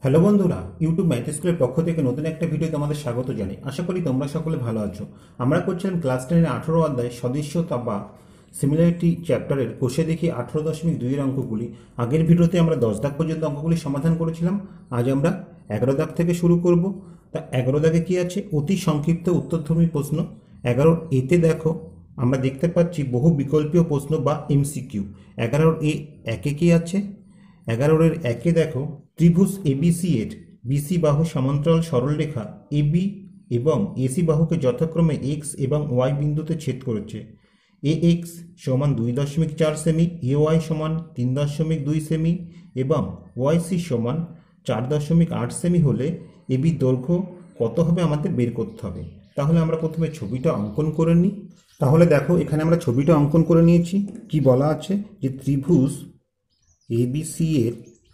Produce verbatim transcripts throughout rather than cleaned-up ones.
Hello বন্ধুরা, YouTube math স্কুলের পক্ষ থেকে নতুন একটা ভিডিও তোমাদের স্বাগত জানাই। আশা করি তোমরা সকলে ভালো আছো। আমরা করছিলাম ক্লাস টেনের আঠারো অধ্যায় সদস্যতা বা সিমিলারিটি চ্যাপ্টারের কোষে দেখি আঠারো দশমিক দুইয়ের অঙ্কগুলি। আগের ভিডিওতে আমরা দশ দাগ পর্যন্ত অঙ্কগুলি সমাধান করেছিলাম। আজ আমরা এগারো দাগ থেকে শুরু করব। তা এগারো দাগে কি আছে? অতি সংক্ষিপ্ত উত্তরধর্মী প্রশ্ন। এগারোর এতে দেখো আমরা দেখতে পাচ্ছি বহু বিকল্পীয় প্রশ্ন বা এমসিকিউ। এগারোর এ একে কি আছে? এগারোর একে দেখো ত্রিভুজ এবিসি এর বিসি বাহু সমান্তরাল সরলরেখা এবি এবং এসি বাহুকে যথাক্রমে এক্স এবং ওয়াই বিন্দুতে ছেদ করেছে। এ এক্স সমান দুই দশমিক চার সেমি, এ ওয়াই সমান তিন দশমিক দুই সেমি এবং ওয়াই সি সমান চার দশমিক আট সেমি হলে এবি দৈর্ঘ্য কত হবে আমাদের বের করতে হবে। তাহলে আমরা প্রথমে ছবিটা অঙ্কন করে নিই। তাহলে দেখো এখানে আমরা ছবিটা অঙ্কন করে নিয়েছি। কি বলা আছে যে ত্রিভুজ এবিসি এর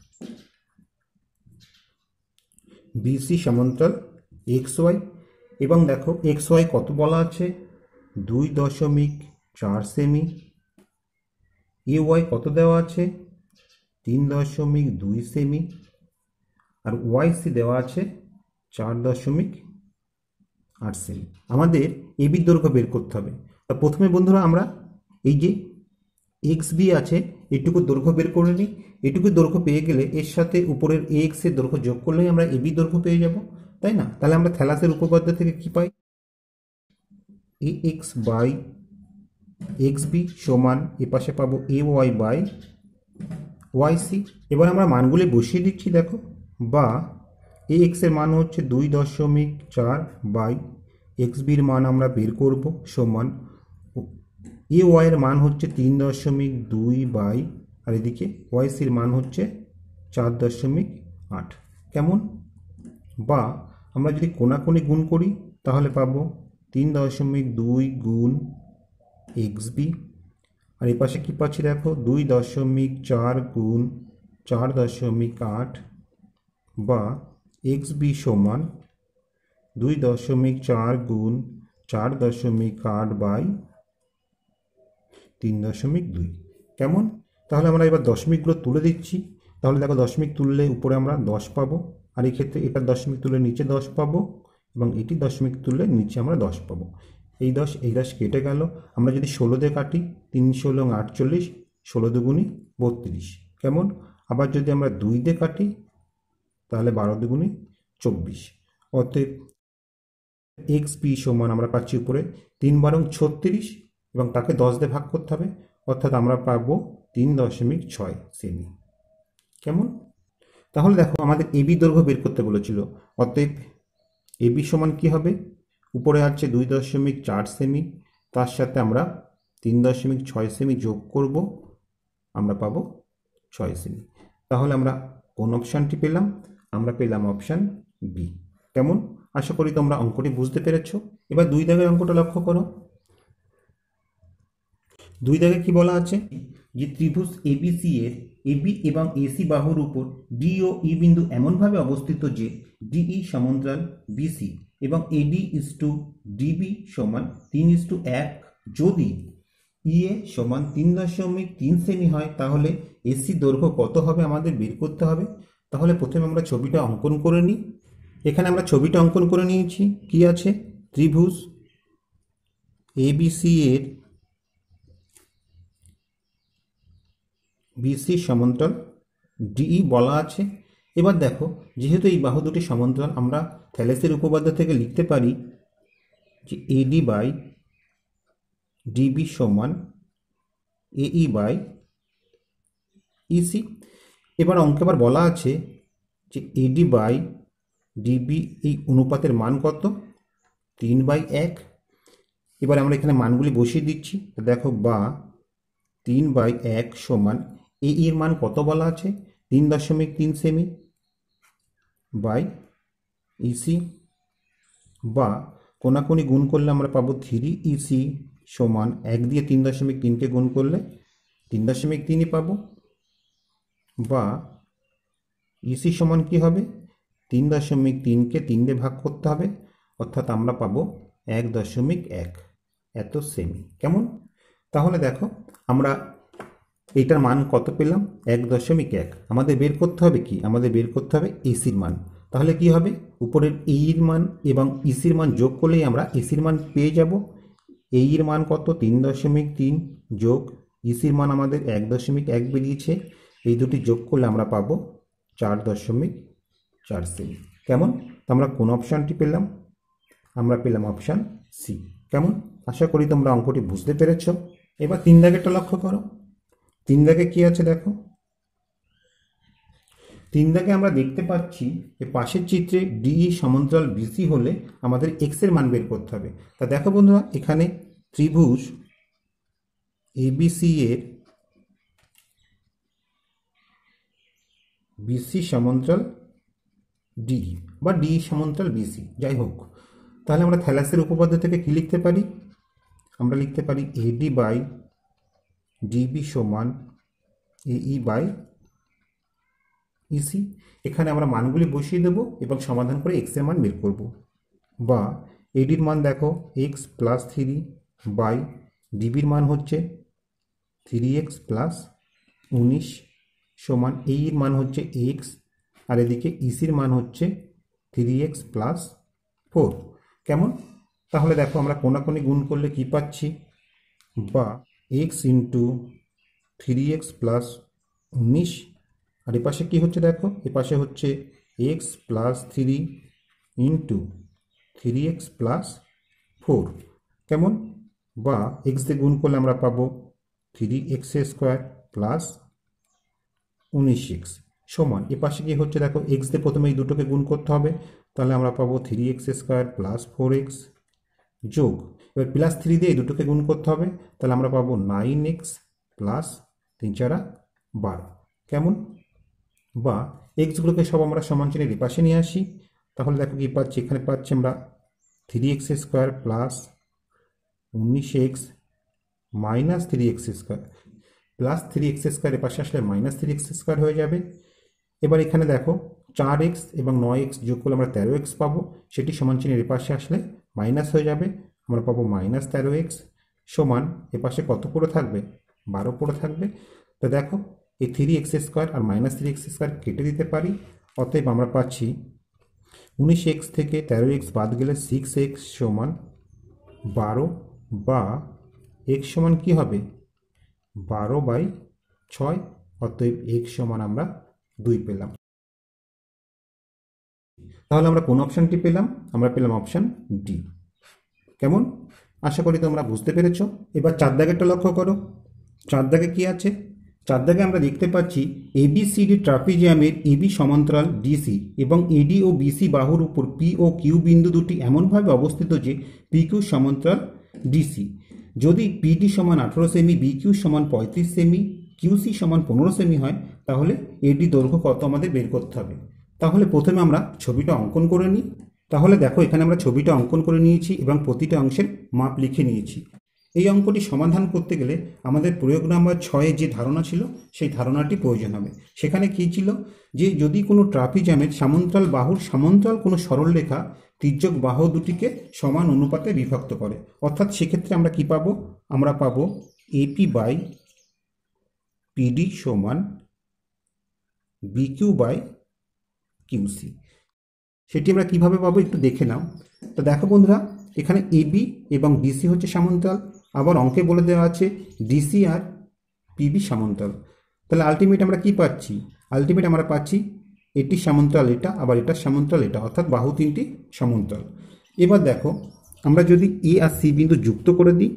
বিসি সমান্তরাল এক্স ওয়াই এবং দেখো এক্স ওয়াই কত বলা আছে? দুই দশমিক চার সেমি। এ ওয়াই কত দেওয়া আছে? তিন দশমিক দুই সেমি। আর ওয়াই সি দেওয়া আছে চার দশমিক আট সেমি। আমাদের এবি দৈর্ঘ্য বের করতে হবে। তা প্রথমে বন্ধুরা আমরা এই যে এক্স বি আছে এটুকু দৈর্ঘ্য বের করে নিই। এটুকু দৈর্ঘ্য পেয়ে গেলে এর সাথে উপরের এ এক্স এর দৈর্ঘ্য যোগ করলেই আমরা এবি দৈর্ঘ্য পেয়ে যাব, তাই না? তাহলে আমরা থ্যালাসের উপপাদ্য থেকে কি পাই? A x by X B সমান এ পাশে পাবো A Y by Y C. এবার আমরা মানগুলি বসিয়ে দিচ্ছি। দেখো বা এ এক্স এর মান হচ্ছে দুই দশমিক চার বাই এক্স বির মান আমরা বের করব সমান এ ওয়াই এর মান হচ্ছে তিন দশমিক দুই বাই আর এদিকে ওয়াই সির মান হচ্ছে চার দশমিক আট। কেমন? বা আমরা যদি কোনাকুনি গুণ করি তাহলে পাবো তিন দশমিক দুই গুণ এক্স বি আর এই পাশে কী পাচ্ছি দেখো দুই দশমিক চার গুণ চার দশমিক আট বা এক্স বি সমান দুই দশমিক চার গুণ চার দশমিক আট বাই তিন দশমিক দুই। কেমন? তাহলে আমরা এবার দশমিকগুলো তুলে দিচ্ছি। তাহলে দেখো দশমিক তুললে উপরে আমরা দশ পাবো, আর এই ক্ষেত্রে এটা দশমিক তুলে নিচে দশ পাবো এবং এটি দশমিক তুললে নিচে আমরা দশ পাবো। এই দশ এই দশ কেটে গেল। আমরা যদি ষোলো দিয়ে কাটি, তিন ষোলো আটচল্লিশ, ষোলো দুগুণি বত্রিশ। কেমন? আবার যদি আমরা দুই দিয়ে কাটি তাহলে বারো দুগুণি চব্বিশ। অতএব এক্স বি সমান আমরা পাচ্ছি উপরে তিন বারং ছত্রিশ এবং তাকে দশ দিয়ে ভাগ করতে হবে, অর্থাৎ আমরা পাবো তিন দশমিক ছয় সেমি। কেমন? তাহলে দেখো আমাদের এবি দৈর্ঘ্য বের করতে বলেছিল। অতএব এবি সমান কি হবে? উপরে আছে দুই দশমিক চার সেমি, তার সাথে আমরা তিন দশমিক ছয় সেমি যোগ করব, আমরা পাবো ছয় সেমি। তাহলে আমরা কোন অপশানটি পেলাম? আমরা পেলাম অপশান বি। কেমন? আশা করি তোমরা অঙ্কটি বুঝতে পেরেছ। এবার দুই দাগের অঙ্কটা লক্ষ্য করো। দুই দাগে কি বলা আছে? যে ত্রিভুজ এবিসি এর এবি এবং এসি বাহুর উপর ডি ও ই বিন্দু এমনভাবে অবস্থিত যে ডিই সমান্তরাল বিসি এবং এডি ইস টু ডিবি সমান তিন ইস টু এক। যদি ই এ সমান তিন দশমিক তিন সেমি হয় তাহলে এসি দৈর্ঘ্য কত হবে আমাদের বের করতে হবে। তাহলে প্রথমে আমরা ছবিটা অঙ্কন করে নিই। এখানে আমরা ছবিটা অঙ্কন করে নিয়েছি। কি আছে? ত্রিভুজ এবিসি এর বিসি সমান্তরাল ডিই বলা আছে। এবার দেখো যেহেতু এই বাহু দুটি সমান্তরাল, আমরা থ্যালেসের উপপাদ্য থেকে লিখতে পারি যে এডি বাই ডিবি সমান এই বাই ইসি। এবার অঙ্কে আবার বলা আছে যে এডি বাই ডিবি এই অনুপাতের মান কত? তিন বাই এক। এবার আমরা এখানে মানগুলি বসিয়ে দিচ্ছি। দেখো বা তিন বাই এক সমান এ এর মান কত বলা আছে? তিন দশমিক তিন সেমি বাই ইসি, বা কোনাকুনি গুণ করলে আমরা পাবো থ্রি ইসি সমান এক দিয়ে তিন দশমিক তিনকে গুণ করলে তিন দশমিক তিনই পাবো, বা ইসি সমান কি হবে? তিন দশমিক তিনকে তিন দিয়ে ভাগ করতে হবে, অর্থাৎ আমরা পাবো এক দশমিক এক এত সেমি। কেমন? তাহলে দেখো আমরা এইটার মান কত পেলাম? এক দশমিক এক। আমাদের বের করতে হবে কি? আমাদের বের করতে হবে এসির মান। তাহলে কি হবে? উপরের এইর মান এবং ইসির মান যোগ করলেই আমরা এসির মান পেয়ে যাব। এইর মান কত? তিন দশমিক তিন যোগ ইসির মান আমাদের এক দশমিক এক বেরিয়েছে। এই দুটি যোগ করলে আমরা পাবো চার দশমিক চার সেমি। কেমন? তো আমরা কোন অপশানটি পেলাম? আমরা পেলাম অপশান সি। কেমন? আশা করি তোমরা অঙ্কটি বুঝতে পেরেছ। এবার তিন দাগেরটা লক্ষ্য করো। তিন দাগে কি আছে দেখো। তিন দাগে আমরা দেখতে পাচ্ছি যে পাশের চিত্রে ডিই সমান্তরাল বিসি হলে আমাদের এক্স এর মান বের করতে হবে। তা দেখো বন্ধুরা, এখানে ত্রিভুজ এবিসি এর বিসি সমান্তরাল ডি বা ডি সমান্তরাল বিসি, যাই হোক। তাহলে আমরা থ্যালাসের উপপাদ্য থেকে কি লিখতে পারি? আমরা লিখতে পারি এডি বাই ডিবি সমান এই বাই ইসি। এখানে আমরা মানগুলি বসিয়ে দেব এবং সমাধান করে এক্স এর মান বের করব। বা এডির মান দেখো এক্স প্লাস থ্রি বাই ডিবির মান হচ্ছে থ্রি এক্স প্লাস উনিশ সমান এইর মান হচ্ছে এক্স, আর এদিকে ইসির মান হচ্ছে থ্রি এক্স প্লাস ফোর। কেমন? তাহলে দেখো আমরা কোনাকুনি গুণ করলে কি পাচ্ছি? বা X into three x plus উনিশ, আর এপাশে কি হচ্ছে দেখো, এপাশে হচ্ছে X plus three into three x plus four. কেমন? বা এক্স দিয়ে গুণ করলে আমরা পাবো থ্রি এক্স স্কোয়ার প্লাস উনিশ এক্স সমান, এপাশে কি হচ্ছে দেখো, এক্স দিয়ে প্রথমে এই দুটোকে গুণ করতে হবে। তাহলে আমরা পাবো three X square plus four X যোগ, এবার প্লাস থ্রি দিয়ে এই দুটোকে গুণ করতে হবে। তাহলে আমরা পাবো নাইন এক্স প্লাস তিন চারা বারো। কেমন? বা এক্সগুলোকে সব আমরা সমান চিহ্নের এপাশে নিয়ে আসি। তাহলে দেখো কি পাচ্ছি, এখানে পাচ্ছি আমরা থ্রি এক্স স্কোয়ার প্লাস উনিশ X minus three X square plus three X square এপাশে আসলে মাইনাস থ্রি এক্স স্কোয়ার হয়ে যাবে। এবার এখানে দেখো চার এক্স এবং নয় এক্স যোগ করলে আমরা তেরো এক্স পাবো, সেটি সমান চিহ্নের এপাশে আসলে মাইনাস হয়ে যাবে, আমরা পাবো মাইনাস তেরো এক্স সমান এপাশে কত পড়ে থাকবে? বারো পড়ে থাকবে। তো দেখো এই থ্রি এক্স স্কোয়ার আর মাইনাস থ্রি এক্স স্কোয়ার কেটে দিতে পারি, অতএব আমরা পাচ্ছি উনিশ এক্স থেকে তেরো এক্স বাদ গেলে সিক্স এক্স সমান বারো, বা এক্স সমান কি হবে? বারো বাই ছয়, অতএব এক্স সমান আমরা দুই পেলাম। তাহলে আমরা কোন অপশানটি পেলাম? আমরা পেলাম অপশান ডি। কেমন? আশা করি তোমরা বুঝতে পেরেছ। এবার চার দাগেরটা লক্ষ্য করো। চার দাগে কি আছে? চার দাগে আমরা দেখতে পাচ্ছি এবিসিডি ট্রাপিজিয়ামের এবি সমান্তরাল ডিসি এবং এডি ও বিসি বাহুর উপর পি ও কিউ বিন্দু দুটি এমনভাবে অবস্থিত যে পি কিউ সমান্তরাল ডিসি। যদি পিডি সমান আঠারো সেমি, বি কিউ সমান পঁয়ত্রিশ সেমি, কিউসি সমান পনেরো সেমি হয়, তাহলে এডি দৈর্ঘ্য কত আমাদের বের করতে হবে। তাহলে প্রথমে আমরা ছবিটা অঙ্কন করে নিই। তাহলে দেখো এখানে আমরা ছবিটা অঙ্কন করে নিয়েছি এবং প্রতিটা অংশের মাপ লিখে নিয়েছি। এই অঙ্কটি সমাধান করতে গেলে আমাদের প্রয়োগ নাম্বার ছয়ে যে ধারণা ছিল সেই ধারণাটি প্রয়োজন হবে। সেখানে কি ছিল? যে যদি কোনো ট্রাপিজামের সমান্তরাল বাহুর সমান্তরাল কোনো সরলরেখা তির্যক বাহু দুটিকে সমান অনুপাতে বিভক্ত করে, অর্থাৎ সেক্ষেত্রে আমরা কি পাবো? আমরা পাবো এপি বাই পিডি সমান বিকিউ বাই কিউসি। সেটি আমরা কিভাবে পাবো একটু দেখে নাও। তো দেখো বন্ধুরা, এখানে এবি এবং ডিসি হচ্ছে সমান্তরাল, আবার অঙ্কে বলে দেওয়া আছে ডিসি আর পিবি সমান্তরাল। তাহলে আলটিমেট আমরা কি পাচ্ছি? আলটিমেট আমরা পাচ্ছি এটি সমান্তরাল এটা, আবার এটা সমান্তরাল এটা, অর্থাৎ বাহু তিনটি সমান্তরাল। এবার দেখো আমরা যদি এ আর সি বিন্দু যুক্ত করে দিই,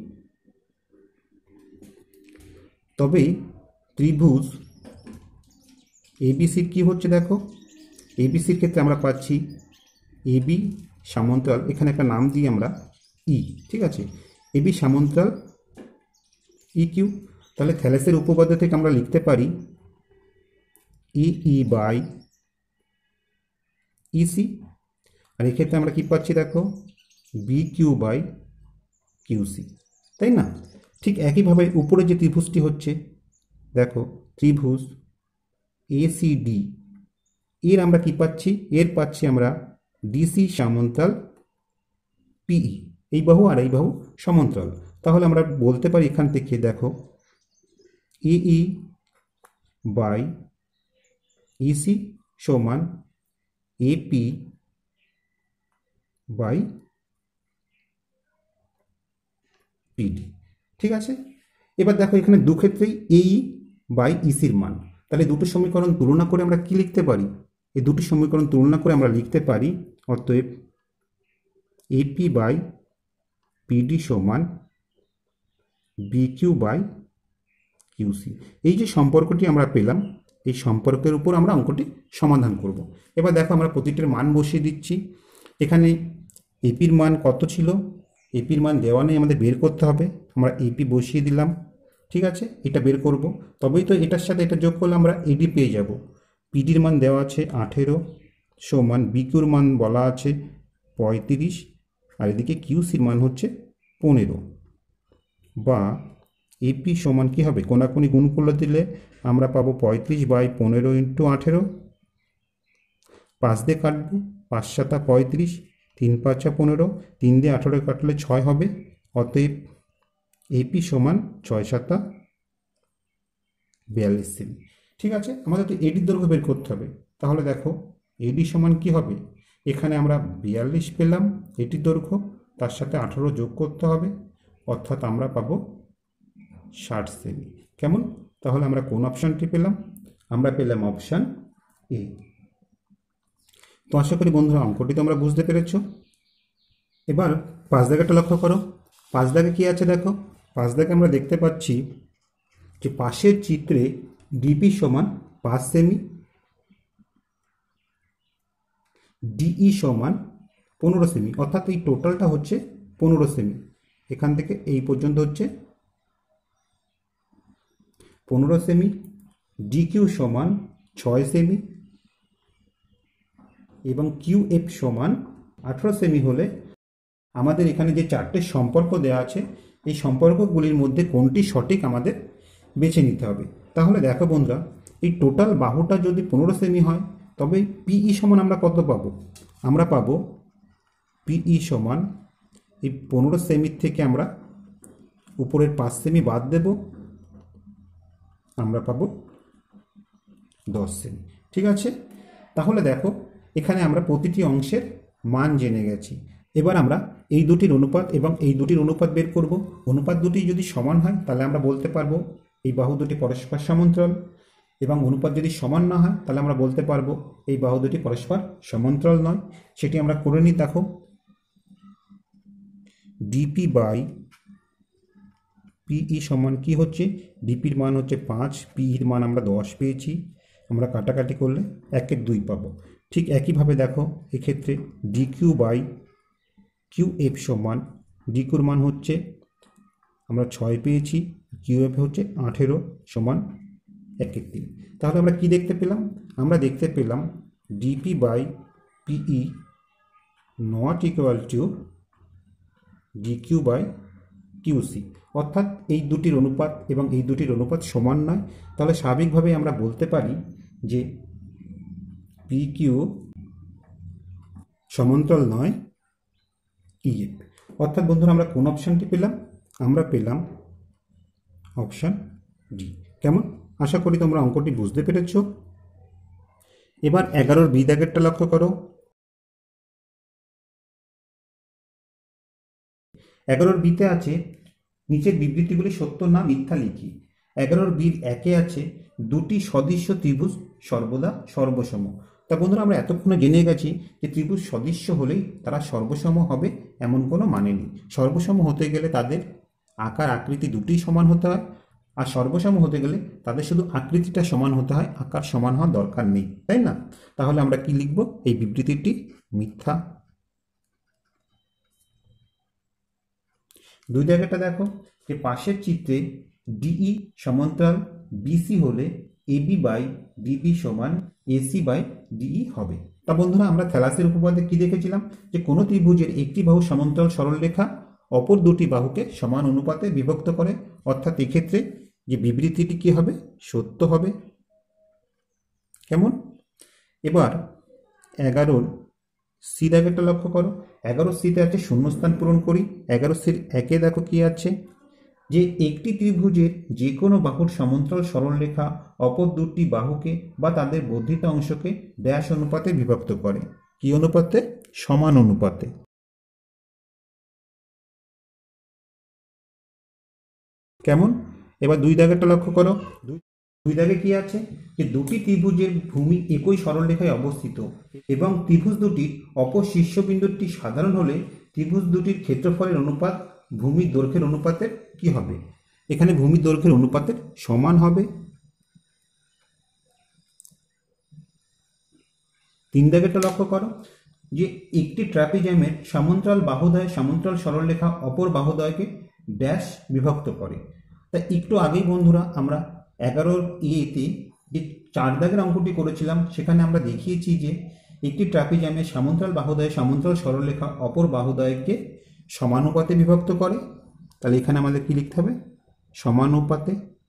তবে ত্রিভুজ এবিসির কি হচ্ছে দেখো, এবিসির ক্ষেত্রে আমরা পাচ্ছি এবি সমান্তরাল, এখানে একটা নাম দিই আমরা ই, ঠিক আছে, এবি সমান্তরাল ই কিউ। তাহলে থ্যালাসের উপপাদ্য থেকে আমরা লিখতে পারি ই ই বাই ইসি, আর এক্ষেত্রে আমরা কি পাচ্ছি দেখো বি কিউ বাই কিউসি, তাই না? ঠিক একইভাবে উপরে যে ত্রিভুজটি হচ্ছে দেখো ত্রিভুজ এসিডি, এর আমরা কি পাচ্ছি? এর পাচ্ছি আমরা ডিসি সমান্তরাল পিই, এই বাহু আর এই বাহু সমান্তরাল। তাহলে আমরা বলতে পারি এখান থেকে দেখো ইই বাই ইসি সমান এপি বাই পিডি। ঠিক আছে, এবার দেখো এখানে দু ক্ষেত্রেই এই বাই ইসির মান, তাহলে দুটো সমীকরণ তুলনা করে আমরা কি লিখতে পারি? এই দুটি সমীকরণ তুলনা করে আমরা লিখতে পারি অতএব এপি বাই পিডি সমান বিকিউ বাই কিউসি। এই যে সম্পর্কটি আমরা পেলাম, এই সম্পর্কের উপর আমরা অঙ্কটি সমাধান করব। এবার দেখো আমরা প্রতিটির মান বসিয়ে দিচ্ছি। এখানে এপির মান কত ছিল? এপির মান দেওয়া নেই, আমাদের বের করতে হবে। আমরা এপি বসিয়ে দিলাম। ঠিক আছে, এটা বের করব, তবেই তো এটার সাথে এটা যোগ করলে আমরা এডি পেয়ে যাব। পিডির মান দেওয়া আছে আঠেরো সমান বিকিউর মান বলা আছে পঁয়ত্রিশ, আর এদিকে কিউসির মান হচ্ছে পনেরো, বা এপি সমান কী হবে? কোনাকুনি গুণ করলে দিলে আমরা পাবো পঁয়ত্রিশ বাই পনেরো ইন্টু আঠেরো, পাঁচ দিয়ে কাটবে, পাঁচ সাতা পঁয়ত্রিশ, তিন পাঁচা পনেরো, তিন দিয়ে আঠেরো কাটলে ছয় হবে। অতএব এপি সমান ছয় সাতা বিয়াল্লিশ সেমি। ঠিক আছে, আমাদের তো এডির দৈর্ঘ্য বের করতে হবে। তাহলে দেখো এডি সমান কি হবে? এখানে আমরা বিয়াল্লিশ পেলাম এটির দৈর্ঘ্য, তার সাথে আঠেরো যোগ করতে হবে, অর্থাৎ আমরা পাবো ষাট সেমি। কেমন? তাহলে আমরা কোন অপশানটি পেলাম? আমরা পেলাম অপশান এ। তো আশা করি বন্ধুরা অঙ্কটি তো আমরা বুঝতে পেরেছ। এবার পাঁচ দাগেটা লক্ষ্য করো। পাঁচ দাগে কি আছে দেখো। পাঁচ দাগে আমরা দেখতে পাচ্ছি যে পাশের চিত্রে ডিপি সমান পাঁচ সেমি, ডিই সমান পনেরো সেমি, অর্থাৎ এই টোটালটা হচ্ছে পনেরো সেমি। এখান থেকে এই পর্যন্ত হচ্ছে পনেরো সেমি। ডিকিউ সমান ছয় সেমি এবং কিউ এফ সমান আঠেরো সেমি হলে আমাদের এখানে যে চারটে সম্পর্ক দেওয়া আছে, এই সম্পর্কগুলির মধ্যে কোনটি সঠিক আমাদের বেছে নিতে হবে। তাহলে দেখো বন্ধুরা, এই টোটাল বাহুটা যদি পনেরো সেমি হয়, তবে পিই সমান আমরা কত পাবো? আমরা পাবো পিই সমান এই পনেরো সেমির থেকে আমরা উপরের পাঁচ সেমি বাদ দেব, আমরা পাবো দশ সেমি। ঠিক আছে, তাহলে দেখো এখানে আমরা প্রতিটি অংশের মান জেনে গেছি। এবার আমরা এই দুটির অনুপাত এবং এই দুটির অনুপাত বের করব। অনুপাত দুটি যদি সমান হয় তাহলে আমরা বলতে পারবো এই বাহু দুটি পরস্পর সমান্তরাল, এবং অনুপাত যদি সমান না হয় তাহলে আমরা বলতে পারবো এই বাহু দুটি পরস্পর সমান্তরাল নয়। সেটি আমরা করে নিই। দেখো ডিপি বাই পিই সমান কি হচ্ছে? ডিপির মান হচ্ছে পাঁচ, পিইর মান আমরা দশ পেয়েছি, আমরা কাটাকাটি করলে একের দুই পাবো। ঠিক একইভাবে দেখো এক্ষেত্রে ডিকিউ বাই কিউ এফ সমান, ডিকিউর মান হচ্ছে আমরা ছয় পেয়েছি, কিউ এফ হচ্ছে আঠেরো সমান একের তিন। তাহলে আমরা কি দেখতে পেলাম? আমরা দেখতে পেলাম DP by PE not equal to DQ by QC, অর্থাৎ এই দুটির অনুপাত এবং এই দুটির অনুপাত সমান নয়। তাহলে স্বাভাবিকভাবে আমরা বলতে পারি যে পি কিউ সমান্তরাল নয় ইএফ। অর্থাৎ বন্ধুরা আমরা কোন অপশানটি পেলাম? আমরা পেলাম অপশান ডি। কেমন? আশা করি তোমরা অঙ্কটি বুঝতে পেরেছ। এবার এগারোর বি দাগেরটা লক্ষ্য করো। এগারোর বিতে আছে নিচের বিবৃতিগুলি সত্য না মিথ্যা লিখি। এগারোর বির একে আছে দুটি সদৃশ্য ত্রিভুজ সর্বদা সর্বসম। তা বন্ধুরা আমরা এতক্ষণে জেনে গেছি যে ত্রিভুজ সদৃশ্য হলেই তারা সর্বসম হবে এমন কোনো মানে নেই। সর্বসম হতে গেলে তাদের আকার আকৃতি দুটিই সমান হতে হয়, আর সর্বসম হতে গেলে তাদের শুধু আকৃতিটা সমান হতে হয়, আকার সমান হওয়ার দরকার নেই, তাই না? তাহলে আমরা কি লিখব? এই বিবৃতিটি মিথ্যা। দুই জায়গাটা দেখো যে পাশের চিত্রে ডিই সমান্তরাল বিসি হলে এবি বাই ডিবি সমান এসি বাই ডিই হবে। তা বন্ধুরা আমরা থ্যালাসের উপপাদ্যে কি দেখেছিলাম? যে কোনো ত্রিভুজের একটি বাহু সমান্তরাল সরলরেখা অপর দুটি বাহুকে সমান অনুপাতে বিভক্ত করে, অর্থাৎ এক্ষেত্রে যে বিবৃতিটি কি হবে? সত্য হবে। কেমন? এবার এগারোর সি দাগেরটা লক্ষ্য করো। এগারো সিতে আছে শূন্যস্থান পূরণ করি। এগারো সির একে দেখো কি আছে? যে একটি ত্রিভুজের যে কোনো বাহুর সমান্তরাল সরলরেখা অপর দুটি বাহুকে বা তাদের বর্ধিত অংশকে ড্যাশ অনুপাতে বিভক্ত করে। কি অনুপাতে? সমান অনুপাতে। কেমন? এবার দুই দাগেরটা লক্ষ্য করো। দুই দাগে কি আছে? যে দুটি ত্রিভুজের ভূমি একই সরলরেখায় অবস্থিত এবং ত্রিভুজ দুটির অপর শীর্ষবিন্দুটি সাধারণ হলে ত্রিভুজ দুটির ক্ষেত্রফলের অনুপাত ভূমির দৈর্ঘ্যের অনুপাতের কি হবে? এখানে ভূমির দৈর্ঘ্যের অনুপাতের সমান হবে। তিন দাগেরটা লক্ষ্য করো, যে একটি ট্রাপিজামের সমান্তরাল বাহুদ্বয় সমান্তরাল সরলরেখা অপর বাহুদ্বয়কে ড্যাশ বিভক্ত করে। তা একটু আগেই বন্ধুরা আমরা এগারোর ইয়েতে যে চার দাগের অঙ্কটি করেছিলাম, সেখানে আমরা দেখিয়েছি যে একটি ট্রাপিজামের সমান্তরাল বাহুদ্বয় সমান্তরাল সরলরেখা অপর বাহুদ্বয়কে সমানুপাতে বিভক্ত করে। তাহলে এখানে আমাদের কি লিখতে হবে? সমানুপাতে।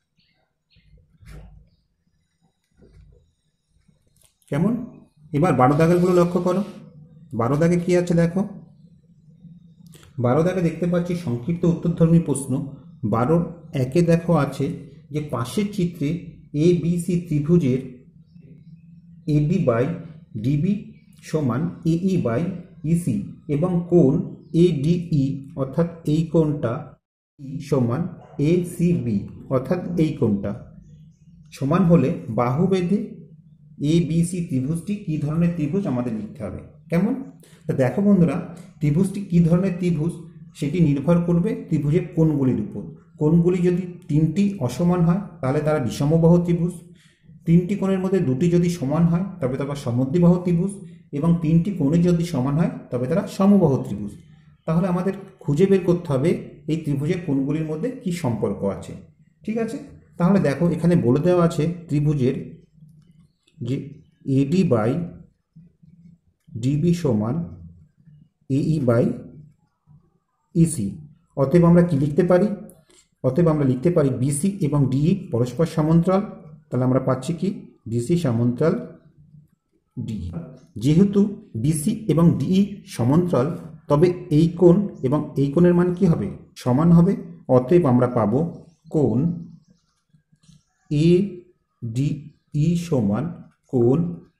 কেমন? এবার বারো দাগেরগুলো লক্ষ্য করো। বারো দাগে কি আছে দেখো। বারো দাগে দেখতে পাচ্ছি সংক্ষিপ্ত উত্তরধর্মী প্রশ্ন। বারোর একে দেখো আছে যে পাশের চিত্রে এ বি সি ত্রিভুজের এডি বাই ডিবি সমান এই বাই ইসি এবং কোণ এডিই অর্থাৎ এই কোণটা ই সমান এ সি বি অর্থাৎ এই কোণটা সমান হলে বাহু বেধে এ বি সি ত্রিভুজটি কী ধরনের ত্রিভুজ আমাদের লিখতে হবে। কেমন? তা দেখো বন্ধুরা, ত্রিভুজটি কী ধরনের ত্রিভুজ সেটি নির্ভর করবে ত্রিভুজের কোণগুলির উপর। কোণগুলি যদি তিনটি অসমান হয় তাহলে তারা বিষমবাহু ত্রিভুজ, তিনটি কোণের মধ্যে দুটি যদি সমান হয় তবে তারা সমদ্বিবাহু ত্রিভুজ, এবং তিনটি কোণে যদি সমান হয় তবে তারা সমবাহু ত্রিভুজ। তাহলে আমাদের খুঁজে বের করতে হবে এই ত্রিভুজের কোণগুলির মধ্যে কি সম্পর্ক আছে। ঠিক আছে, তাহলে দেখো এখানে বলে দেওয়া আছে ত্রিভুজের যে এডি বাই ডিবি সমান এই বাই ইসি। অতএব আমরা কি লিখতে পারি? অতএব আমরা লিখতে পারি বিসি এবং ডিই পরস্পর সমান্তরাল। তাহলে আমরা পাচ্ছি কি? বিসি সমান্তরাল ডিই। যেহেতু বিসি এবং ডিই সমান্তরাল, তবে এই কোণ এবং এই কোণের মান কি হবে? সমান হবে। অতএব আমরা পাব কোণ এ ডিই সমান কোণ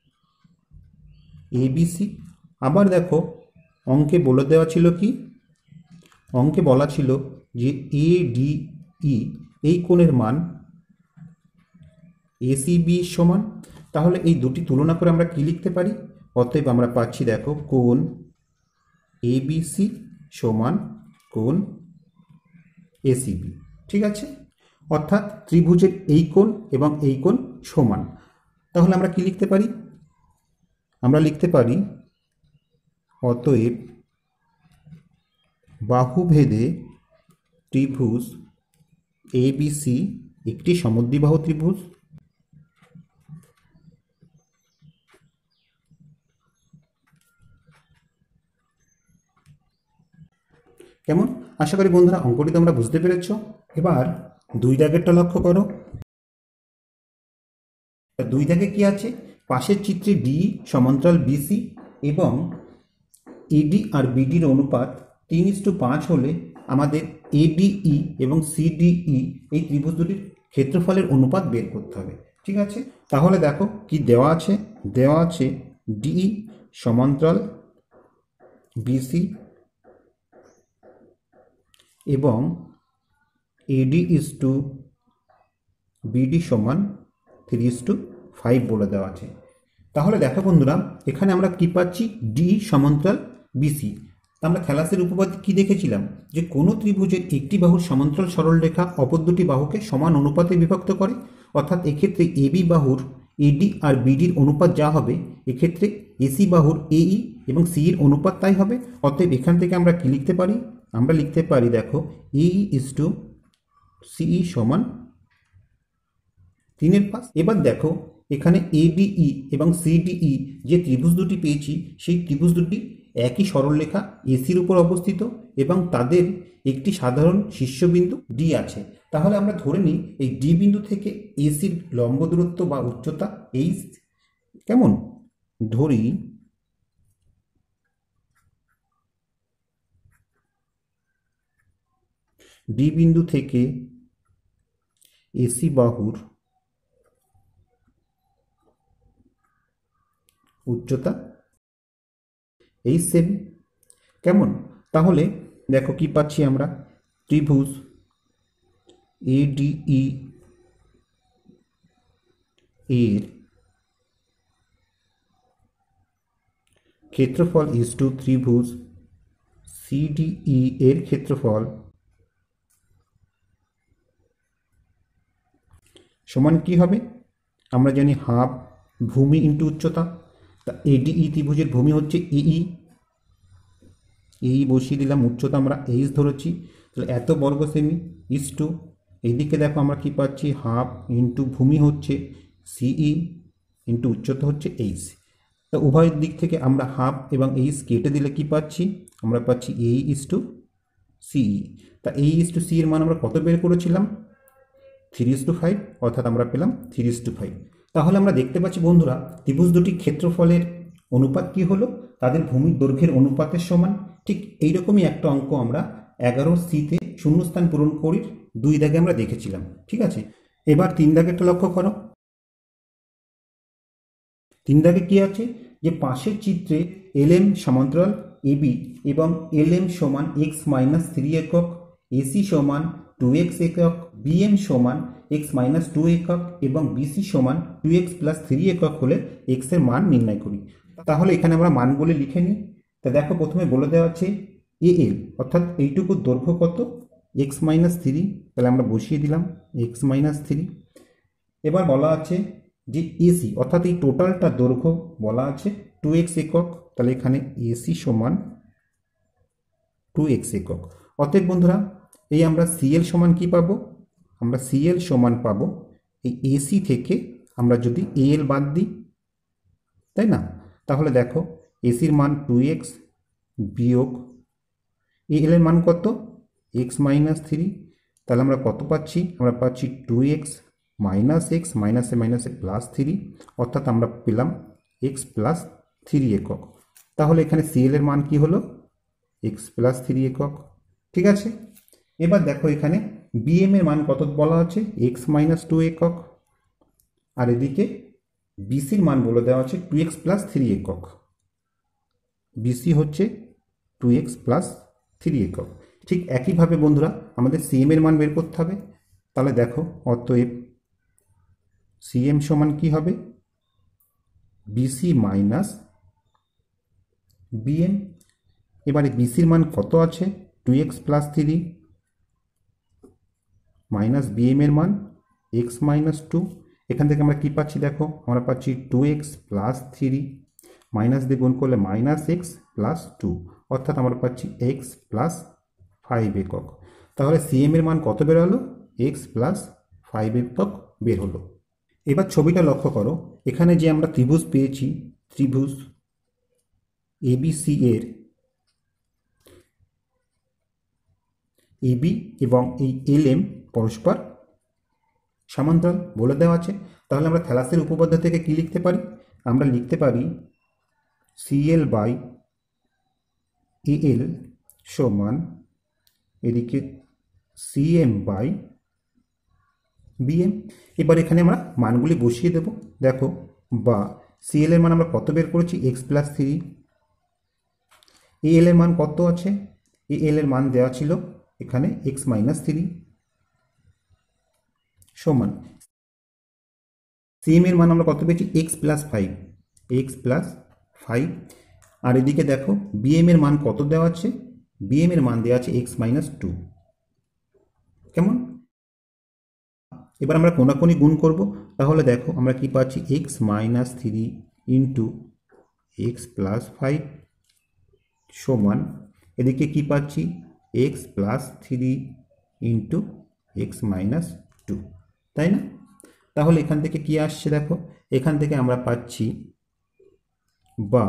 এবিসি। আবার দেখো অঙ্কে বলে দেওয়া ছিল কি? অঙ্কে বলা ছিল যে এ ডিই এই কোণের মান এসিবি সমান। তাহলে এই দুটি তুলনা করে আমরা কি লিখতে পারি? অতএব আমরা পাচ্ছি দেখো কোণ এবিসি সমান কোণ এসিবি। ঠিক আছে, অর্থাৎ ত্রিভুজের এই কোণ এবং এই কোণ সমান। তাহলে আমরা কি লিখতে পারি? আমরা লিখতে পারি অতএব বাহুভেদে ত্রিভুজ এবিসি একটি সমদ্বিবাহু ত্রিভুজ। কেমন? আশা করি বন্ধুরা অঙ্কটি তোমরা বুঝতে পেরেছ। এবার দুই দাগেরটা লক্ষ্য করো। দুই দাগে কি আছে? পাশের চিত্রে ডি সমান্তরাল বিসি এবং এডি আর বিডির অনুপাত তিন ইস্টু পাঁচ হলে আমাদের এডিই এবং সিডিই এই ত্রিভুজ দুটির ক্ষেত্রফলের অনুপাত বের করতে হবে। ঠিক আছে, তাহলে দেখো কি দেওয়া আছে। দেওয়া আছে ডিই সমান্তরাল বিসি এবং এডি ইস টু বিডি সমান থ্রি ইস টু ফাইভ বলে দেওয়া আছে। তাহলে দেখো বন্ধুরা, এখানে আমরা কি পাচ্ছি? ডি সমান্তরাল বিসি। আমরা খেলাসের উপপাদ্য কি দেখেছিলাম? যে কোনো ত্রিভুজের একটি বাহুর সমান্তরাল সরলরেখা অপর দুটি বাহুকে সমান অনুপাতে বিভক্ত করে। অর্থাৎ এক্ষেত্রে এবি বাহুর এডি আর বিডির অনুপাত যা হবে, এক্ষেত্রে এসি বাহুর এই এবং সির অনুপাত তাই হবে। অতএব এখান থেকে আমরা কি লিখতে পারি? আমরা লিখতে পারি দেখো এই ইস টু সিই সমান তিনের পাঁচ। এবার দেখো এখানে এডিই এবং সিডিই যে ত্রিভুজ দুটি পেয়েছি, সেই ত্রিভুজ দুটি একই সরলরেখা এসির উপর অবস্থিত এবং তাদের একটি সাধারণ শীর্ষবিন্দু ডি আছে। তাহলে আমরা ধরে নিই এই ডি বিন্দু থেকে এসির লম্ব দূরত্ব বা উচ্চতা এইচ। কেমন? ধরি ডি বিন্দু থেকে এসি বাহুর উচ্চতা এইচ সেমি। কেমন? তাহলে দেখো কি পাচ্ছি আমরা, ত্রিভুজ এডিই এর ক্ষেত্রফল ইজ টু ত্রিভুজ সিডিই এর ক্ষেত্রফল সমান কি হবে? আমরা জানি হাফ ভূমি ইন্টু উচ্চতা। তা এডিই ত্রিভুজের ভূমি হচ্ছে এই, এই বসিয়ে দিলাম, উচ্চতা আমরা এইচ ধরেছি, তাহলে এত বর্গ সেমি ইজ টু, এইদিকে দেখো আমরা কি পাচ্ছি, হাফ ইন্টু ভূমি হচ্ছে সিই ইন্টু উচ্চতা হচ্ছে এইচ। তো উভয় দিক থেকে আমরা হাফ এবং এইচ কেটে দিলে কি পাচ্ছি, আমরা পাচ্ছি এই ইজ টু সিই। তা এই ইজ টু সি এর মান আমরা কত বের করেছিলাম? থ্রি ইজ টু ফাইভ, অর্থাৎ আমরা পেলাম থ্রি ইজ টু ফাইভ। তাহলে আমরা দেখতে পাচ্ছি বন্ধুরা, ত্রিভুজ দুটির ক্ষেত্রফলের অনুপাত কি হলো? তাদের ভূমির দৈর্ঘ্যের অনুপাতের সমান। ঠিক এইরকমই একটা অঙ্ক আমরা এগারো সিতে শূন্যস্থান পূরণ করি দুই দাগে আমরা দেখেছিলাম। ঠিক আছে, এবার তিন দাগেরটা লক্ষ্য করো। তিন দাগে কি আছে, যে পাশের চিত্রে এল এম সমান্তরাল এবি এবং এল এম সমান এক্স মাইনাস থ্রি একক, এসি সমান টু এক্স একক, বিএম সমান এক্স মাইনাস টু একক এবং বিসি সমান টু এক্স প্লাস থ্রি একক হলে এক্স এর মান নির্ণয় করি। তাহলে এখানে আমরা মানগুলি লিখে নিই। তা দেখো প্রথমে বলে দেওয়া আছে এ এল, অর্থাৎ এইটুকুর দৈর্ঘ্য কত, এক্স মাইনাস থ্রি, তাহলে আমরা বসিয়ে দিলাম এক্স মাইনাস থ্রি। এবার বলা আছে যে এসি, অর্থাৎ এই টোটালটা দৈর্ঘ্য বলা আছে টু এক্স একক, তাহলে এখানে এসি সমান টু এক্স একক। অতএব বন্ধুরা, এই আমরা সিএল সমান কি পাবো, আমরা সিএল সমান পাবো এই এসি থেকে আমরা যদি এএল বাদ দিই, তাই না? তাহলে দেখো এসির মান টু এক্স বিয়োগ এএল এর মান কত, এক্স মাইনাস থ্রি, তাহলে আমরা কত পাচ্ছি, আমরা পাচ্ছি টু এক্স মাইনাস এক্স, মাইনাসে মাইনাসে প্লাস থ্রি, অর্থাৎ আমরা পেলাম এক্স প্লাস থ্রি একক। তাহলে এখানে সিএল এর মান কি হলো, এক্স প্লাস থ্রি একক। ঠিক আছে, এবার দেখো এখানে বিএম এর মান কত বলা আছে, এক্স মাইনাস টু একক, আর এদিকে বিসির মান বলে দেওয়া আছে টু এক্স প্লাস থ্রি একক। বিসি হচ্ছে টু এক্স প্লাস থ্রি একক। ঠিক একইভাবে বন্ধুরা আমাদের সিএম এর মান বের করতে হবে। তাহলে দেখো, অতএব সিএম সমান কি হবে, বিসি মাইনাস বিএম। এবারে বিসির মান কত আছে, two x plus three minus BM এর মান এক্স মাইনাস টু। এখান থেকে আমরা কি পাচ্ছি, দেখো আমরা পাচ্ছি two x plus three, minus দিয়ে গুণ করলে মাইনাস এক্স প্লাস টু, অর্থাৎ আমরা পাচ্ছি এক্স প্লাস ফাইভ একক। তাহলে সিএম এর মান কত বের হলো, এক্স প্লাস ফাইভ একক বের হলো। এবার ছবিটা লক্ষ্য করো, এখানে যে আমরা ত্রিভুজ পেয়েছি, ত্রিভুজ এবিসি এর এবি এবং এই এল এম পরস্পর সমান্তরাল বলে দেওয়া আছে। তাহলে আমরা থ্যালাসের উপপাদ্য থেকে কি লিখতে পারি, আমরা লিখতে পারি সিএল বাই এএল সমান এদিকে সিএম বাই বিএম। এবার এখানে আমরা মানগুলি বসিয়ে দেব। দেখো, বা সিএল এর মান আমরা কত বের করেছি, এক্স প্লাস থ্রি। এএল এর মান কত আছে, এএল এর মান দেওয়া ছিল এখানে এক্স মাইনাস থ্রি সমান সিএম এর মান আমরা কত পেয়েছি, x plus five, x plus five. আর এদিকে দেখো বিএম এর মান কত দেওয়া আছে, বিএম এর মান দেওয়া আছে এক্স মাইনাস টু। কেমন? এবার আমরা কোনাকুনি গুণ করব। তাহলে দেখো আমরা কি পাচ্ছি, x minus three into x plus five সমান এদিকে কি পাচ্ছি, x plus three into x minus two, তাই না? তাহলে এখান থেকে কি আসছে, দেখো এখান থেকে আমরা পাচ্ছি বা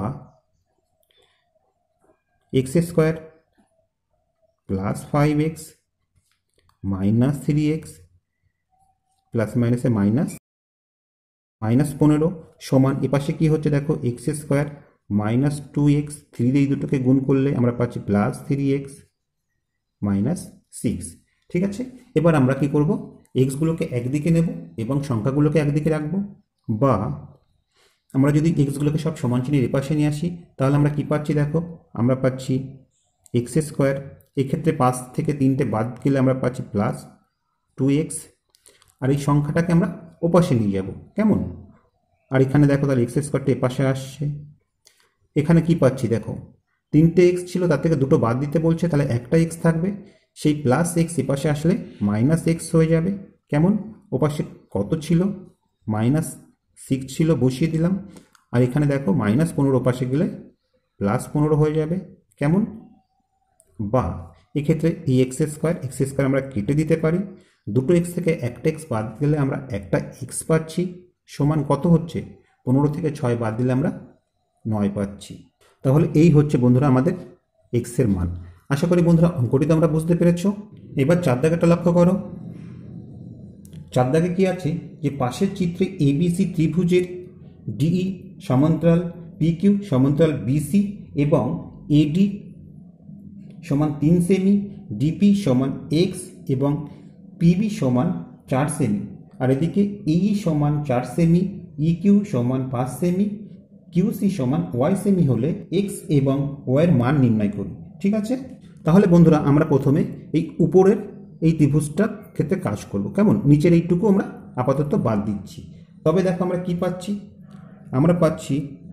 x square plus five x minus three x plus মাইনাসে মাইনাস মাইনাস পনেরো সমান এপাশে কি হচ্ছে, দেখো x square minus two x, three দিয়ে দুটোকে গুণ করলে আমরা পাচ্ছি plus three x minus six. ঠিক আছে, এবার আমরা কি করব, এক্সগুলোকে একদিকে নেব এবং সংখ্যাগুলোকে একদিকে রাখবো, বা আমরা যদি এক্সগুলোকে সব সমান চিহ্নের এপাশে নিয়ে আসি তাহলে আমরা কি পাচ্ছি দেখো, আমরা পাচ্ছি এক্স স্কোয়ার, এক্ষেত্রে পাঁচ থেকে তিনটে বাদ গেলে আমরা পাচ্ছি প্লাস টু এক্স, আর এই সংখ্যাটাকে আমরা ওপাশে নিয়ে যাব, কেমন, আর এখানে দেখো তাহলে এক্স স্কোয়ারটা এপাশে আসছে, এখানে কি পাচ্ছি দেখো, তিনটে এক্স ছিল তার থেকে দুটো বাদ দিতে বলছে, তাহলে একটা এক্স থাকবে, সেই প্লাস এক্স এপাশে আসলে মাইনাস এক্স হয়ে যাবে, কেমন, ওপাশে কত ছিল, মাইনাস সিক্স ছিল, বসিয়ে দিলাম, আর এখানে দেখো মাইনাস পনেরো ওপাশে গেলে প্লাস পনেরো হয়ে যাবে, কেমন, বা এক্ষেত্রে এই এক্স স্কোয়ার এক্স স্কোয়ার আমরা কেটে দিতে পারি, দুটো এক্স থেকে একটা এক্স বাদ গেলে আমরা একটা এক্স পাচ্ছি, সমান কত হচ্ছে, পনেরো থেকে ছয় বাদ দিলে আমরা নয় পাচ্ছি। তাহলে এই হচ্ছে বন্ধুরা আমাদের এক্সের মান। আশা করি বন্ধুরা অঙ্কটি তো আমরা বুঝতে পেরেছ। এবার চার দাগেটা লক্ষ্য করো, চার দাগে কি আছে, যে পাশের চিত্রে এবিসি ত্রিভুজের ডিই সমান্তরাল পিকিউ সমান্তরাল বিসি এবং এডি সমান তিন সেমি, ডিপি সমান এক্স এবং পিবি সমান চার সেমি, আর এদিকে এই সমান চার সেমি, ইকিউ সমান পাঁচ সেমি, কিউসি সমান ওয়াই সেমি হলে এক্স এবং ওয়াইয়ের মান নির্ণয় করি। ঠিক আছে, তাহলে বন্ধুরা আমরা প্রথমে এই উপরের এই ত্রিভুজটার ক্ষেত্রে কাজ করব, কেমন, নিচের এইটুকু আমরা আপাতত বাদ দিচ্ছি। তবে দেখো আমরা কি পাচ্ছি, আমরা পাচ্ছি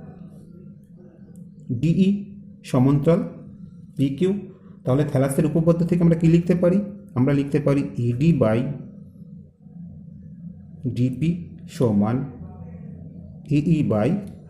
ডিই সমান্তরাল পিকিউ, তাহলে থ্যালাসের উপপাদ্য থেকে আমরা কি লিখতে পারি, আমরা লিখতে পারি ইডি বাই ডিপি সমান ইই বাই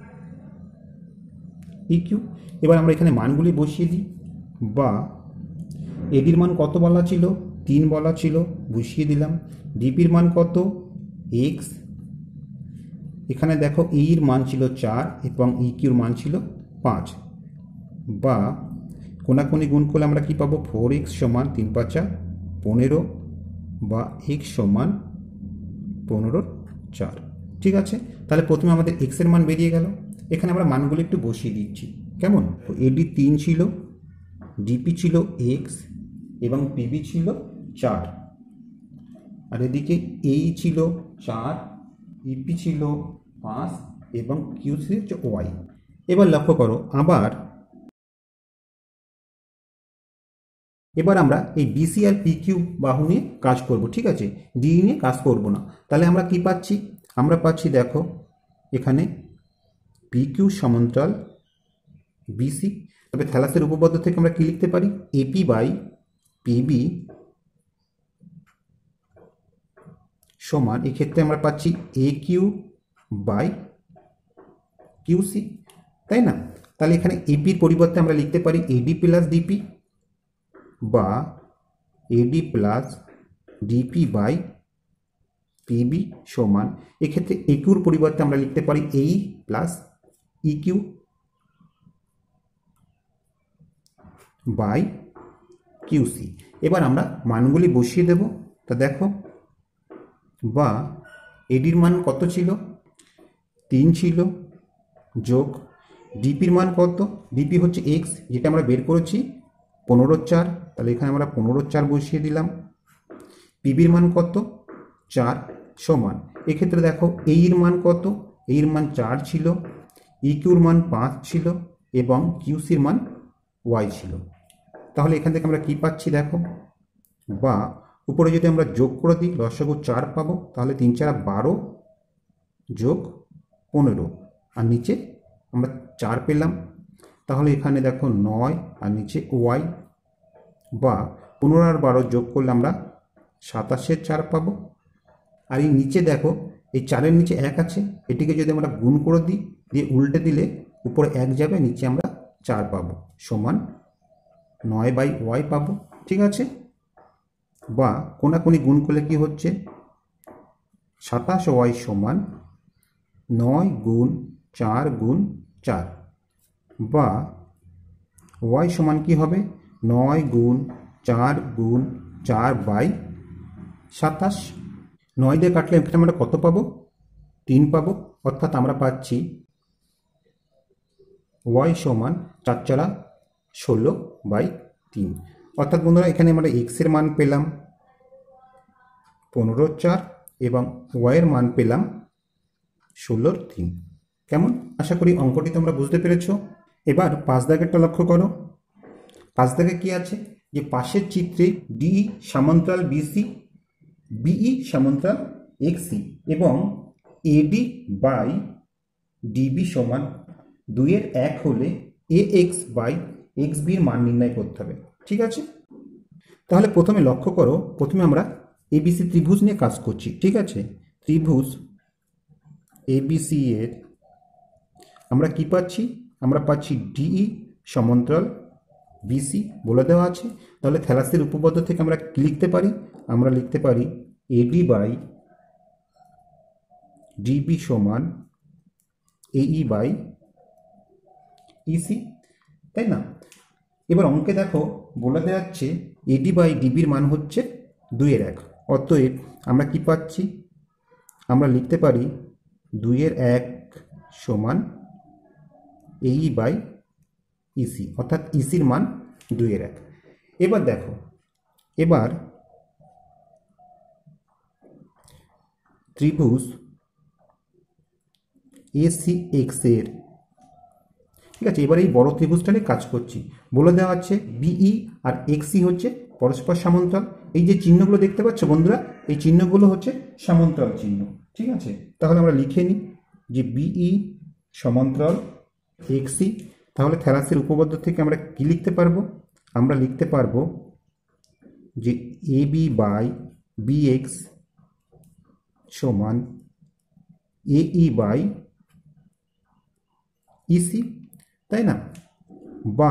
ইকিউ। এবার আমরা এখানে মানগুলি বসিয়ে দিই, বা এডির মান কত বলা ছিল, তিন বলা ছিল, বসিয়ে দিলাম, ডিপির মান কত এক্স, এখানে দেখো ইর মান ছিল চার এবং ইকিউর মান ছিল পাঁচ, বা কোনাকুনি গুণ করলে আমরা কি পাবো, ফোর এক্স সমান তিন পাঁচা পনেরো, বা এক্স সমান পনেরো চার। ঠিক আছে, তাহলে প্রথমে আমাদের এক্সের মান বেরিয়ে গেল, এখানে আমরা মানগুলো একটু বসিয়ে দিচ্ছি, কেমন, তো এডি তিন ছিল, ডিপি ছিল এক্স এবং পিবি ছিল চার, আর এদিকে এই ছিল চার, ইপি ছিল পাঁচ এবং কিউসি হচ্ছে ওয়াই। এবার লক্ষ্য করো, আবার এবার আমরা এই বিসি আর পিকিউ বাহু নিয়ে কাজ করব। ঠিক আছে, ডি নিয়ে কাজ করব না। তাহলে আমরা কি পাচ্ছি, আমরা পাচ্ছি দেখো এখানে পিকিউ সমান্তরাল বিসি, তবে থ্যালাসের উপপাদ্য থেকে আমরা কি লিখতে পারি, এপি বাই পিবি সমান, এক্ষেত্রে আমরা পাচ্ছি এ কিউ বাই কিউসি, তাই না, তাহলে এখানে এপির পরিবর্তে আমরা লিখতে পারি এডি প্লাস ডিপি, বা AD plus DP by PB সমান, এক্ষেত্রে একিউর পরিবর্তে আমরা লিখতে পারি এই প্লাস ইকিউ বাই কিউসি। এবার আমরা মানগুলি বসিয়ে দেব, তা দেখো, বা এডির মান কত ছিল, তিন ছিল, যোগ ডিপির মান কত, ডিপি হচ্ছে এক্স যেটা আমরা বের করেছি পনেরো চার, তাহলে এখানে আমরা পনেরো চার বসিয়ে দিলাম, পিবির মান কত চার, সমান, এক্ষেত্রে দেখো এইর মান কত, এইর মান চার ছিল, ইকিউর মান পাঁচ ছিল এবং কিউসির মান ওয়াই ছিল। তাহলে এখান থেকে আমরা কি পাচ্ছি দেখো, বা উপরে যদি আমরা যোগ করে দিই লসাগু চার পাবো, তাহলে তিন চার বারো যোগ পনেরো, আর নিচে আমরা চার পেলাম, তাহলে এখানে দেখো নয় আর নিচে ওয়াই, বা পনেরো আর বারো যোগ করলে আমরা সাতাশের চার পাবো, আর এই নিচে দেখো এই চারের নিচে এক আছে, এটিকে যদি আমরা গুণ করে দিই, দিয়ে উল্টে দিলে উপরে এক যাবে, নিচে আমরা চার পাবো, সমান নয় বাই ওয়াই পাবো। ঠিক আছে, বা কোনাকুনি গুণ করলে কি হচ্ছে, সাতাশ ওয়াই সমান নয় গুণ চার গুণ চার, বা ওয়াই সমান কি হবে, নয় গুণ চার গুণ চার বাই সাতাশ, নয় দিয়ে কাটলে এখানে আমরা কত পাবো, তিন পাবো, অর্থাৎ আমরা পাচ্ছি ওয়াই সমান চার চারা ষোলো বাই তিন। অর্থাৎ বন্ধুরা এখানে আমরা এক্সের মান পেলাম পনেরো চার এবং ওয়াইয়ের মান পেলাম ষোলোর তিন। কেমন? আশা করি অঙ্কটি তোমরা বুঝতে পেরেছ। এবার পাঁচ দাগেরটা লক্ষ্য করো। পাঁচ দাগে কি আছে, যে পাশের চিত্রে ডিই সমান্তরাল বিসি, বিই সমান্তরাল এক্সি এবং এডি বাই ডিবি সমান দুইয়ের এক হলে এ এক্স বাই এক্স বির মান নির্ণয় করতে হবে। ঠিক আছে, তাহলে প্রথমে লক্ষ্য করো, প্রথমে আমরা এবিসি ত্রিভুজ নিয়ে কাজ করছি। ঠিক আছে, ত্রিভুজ এবিসি এর আমরা কি পাচ্ছি, আমরা পাচ্ছি ডিই সমান্তরাল বিসি বলে দেওয়া আছে। তাহলে থ্যালাসের উপপাদ্য থেকে আমরা কি লিখতে পারি, আমরা লিখতে পারি এডি বাই ডিবি সমান এই বাই ইসি, তাই না? এবার অঙ্কে দেখো বলে দেওয়া যাচ্ছে এডি বাই ডিবির মান হচ্ছে দুইয়ের এক। অতএব আমরা কি পাচ্ছি, আমরা লিখতে পারি দুইয়ের এক সমান এই বাই ইসি, অর্থাৎ ইসির মান দুইয়ের এক। এবার দেখো, এবার ত্রিভুজ এসি এক্স এর, ঠিক আছে, এবার এই বড় ত্রিভুজটা নিয়ে কাজ করছি। বলে দেওয়া আছে বিই আর এক্সি হচ্ছে পরস্পর সমান্তরাল। এই যে চিহ্নগুলো দেখতে পাচ্ছ বন্ধুরা, এই চিহ্নগুলো হচ্ছে সমান্তরাল চিহ্ন। ঠিক আছে, তাহলে আমরা লিখে নিই যে বিই সমান্তরাল এক্সি। তাহলে থ্যালাসের উপপাদ্য থেকে আমরা কি লিখতে পারবো, আমরা লিখতে পারবো যে A B by B x সমান এ ই বাই ইসি, তাই না? বা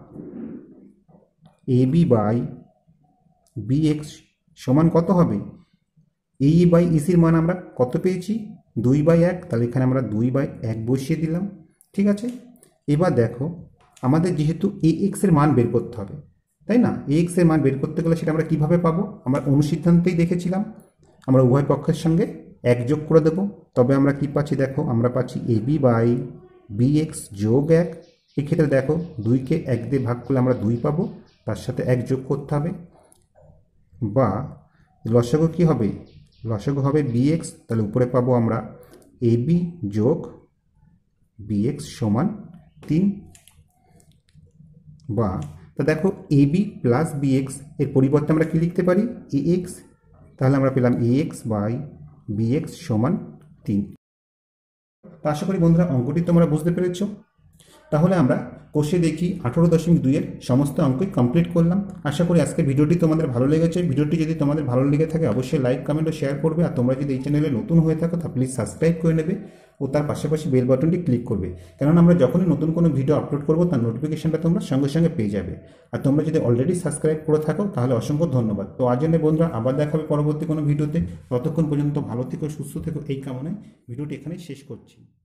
A B by B x সমান কত হবে, এ ই বাই ইসির মান আমরা কত পেয়েছি, দুই বাই এক। তাহলে এখানে আমরা দুই বাই এক বসিয়ে দিলাম। ঠিক আছে, এবার দেখো আমাদের যেহেতু এ এক্সের মান বের করতে হবে, তাই না? এ এক্সের মান বের করতে গেলে সেটা আমরা কীভাবে পাবো, আমরা অনুসিদ্ধান্তেই দেখেছিলাম, আমরা উভয় পক্ষের সঙ্গে এক যোগ করে দেবো। তবে আমরা কি পাচ্ছি, দেখো আমরা পাচ্ছি A B by B x যোগ এক। এক্ষেত্রে দেখো দুইকে এক দিয়ে ভাগ করলে আমরা দুই পাবো, তার সাথে এক যোগ করতে হবে। বা লসাগু কী হবে, লসাগু হবে বি এক্স, তাহলে উপরে পাবো আমরা এ বি যোগ বি এক্স সমান তিন। বা তা দেখো A B plus B x এর পরিবর্তে আমরা কি লিখতে পারি, এ এক্স। তাহলে আমরা পেলাম A x by B x সমান তিন। তা আশা করি বন্ধুরা অঙ্কটি তোমরা বুঝতে পেরেছ। তাহলে আমরা কোষে দেখি আঠেরো দশমিক দুইয়ের সমস্ত অঙ্কই কমপ্লিট করলাম। আশা করি আজকে ভিডিওটি তোমাদের ভালো লেগেছে। ভিডিওটি যদি তোমাদের ভালো লেগে থাকে অবশ্যই লাইক, কমেন্ট ও শেয়ার করবে। আর তোমরা যদি এই চ্যানেলে নতুন হয়ে থাকো তা প্লিজ সাবস্ক্রাইব করে নেবে ও তার পাশাপাশি বেল বাটনটি ক্লিক করবে, কেননা আমরা যখনই নতুন কোনো ভিডিও আপলোড করবো তার নোটিফিকেশনটা তোমরা সঙ্গে সঙ্গে পেয়ে যাবে। আর তোমরা যদি অলরেডি সাবস্ক্রাইব করে থাকো তাহলে অসংখ্য ধন্যবাদ। তো আজ জন্য বন্ধুরা আবার দেখা হবে পরবর্তী কোনো ভিডিওতে। ততক্ষণ পর্যন্ত ভালো থেকো, সুস্থ থেকো, এই কামনায় ভিডিওটি এখানেই শেষ করছি।